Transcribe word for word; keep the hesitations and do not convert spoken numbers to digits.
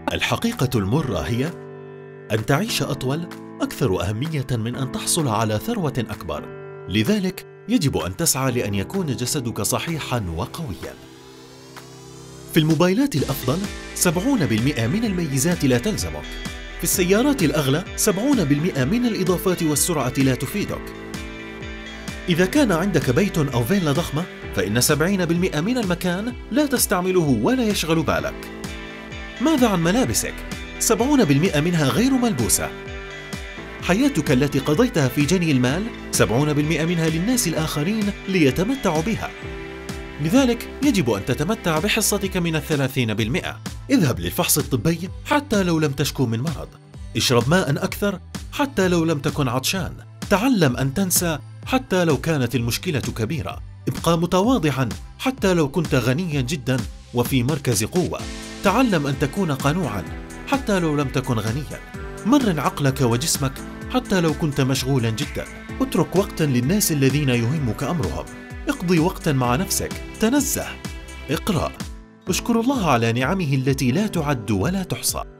الحقيقة المرة هي أن تعيش أطول أكثر أهمية من أن تحصل على ثروة أكبر، لذلك يجب أن تسعى لأن يكون جسدك صحيحاً وقوياً. في الموبايلات الأفضل سبعين بالمئة من الميزات لا تلزمك، في السيارات الأغلى سبعين بالمئة من الإضافات والسرعة لا تفيدك. إذا كان عندك بيت أو فيلا ضخمة فإن سبعين بالمئة من المكان لا تستعمله ولا يشغل بالك. ماذا عن ملابسك؟ سبعين بالمئة منها غير ملبوسة. حياتك التي قضيتها في جني المال سبعين بالمئة منها للناس الآخرين ليتمتعوا بها، لذلك يجب أن تتمتع بحصتك من الثلاثين بالمئة. اذهب للفحص الطبي حتى لو لم تشكو من مرض، اشرب ماء أكثر حتى لو لم تكن عطشان، تعلم أن تنسى حتى لو كانت المشكلة كبيرة، ابقى متواضعا حتى لو كنت غنيا جدا وفي مركز قوة، تعلم أن تكون قنوعا حتى لو لم تكن غنيا، مرن عقلك وجسمك حتى لو كنت مشغولا جدا، اترك وقتا للناس الذين يهمك أمرهم، اقضي وقتا مع نفسك، تنزه، اقرأ، اشكر الله على نعمه التي لا تعد ولا تحصى.